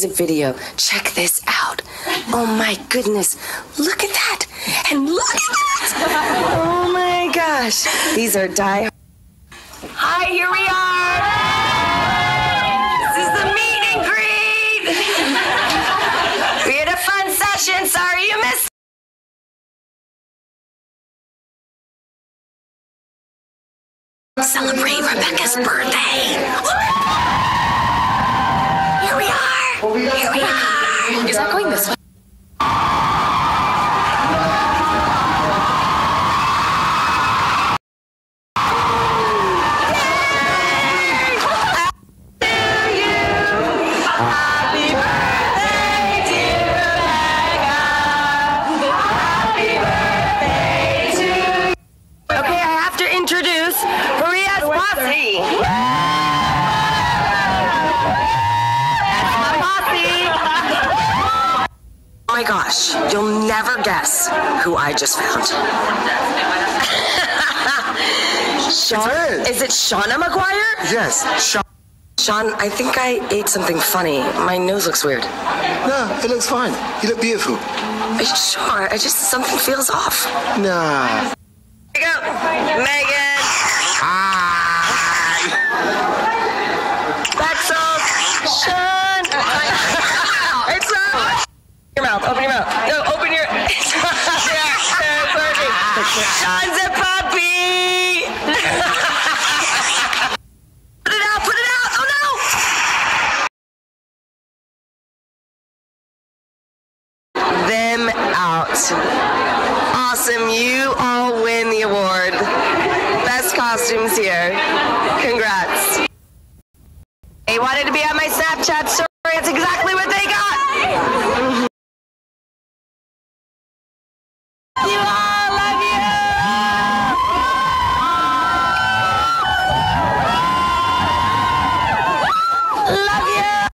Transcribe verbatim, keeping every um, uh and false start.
video. Check this out. Oh my goodness. Look at that. And look at that. Oh my gosh. These are die. Hi, here we are. This is the meet and greet. We had a fun session. Sorry you missed. Celebrate Rebecca's birthday. Here we are. Here we are. Is that going this way? Oh my gosh, you'll never guess who I just found. Sean, is it Shauna McGuire? Yes, Sean. Sean, I think I ate something funny. My nose looks weird. No, it looks fine. You look beautiful. Are you sure? I just, something feels off. Nah. Here we go. Megan. Hi. Baxel. Sean. It's up. Your mouth. Open your mouth. No, open your. Yeah, it's working. Sean's a puppy. Put it out. Put it out. Oh no. Them out. Awesome. You all win the award. Best costumes here. Congrats. They wanted to be on my Snapchat story. That's exactly what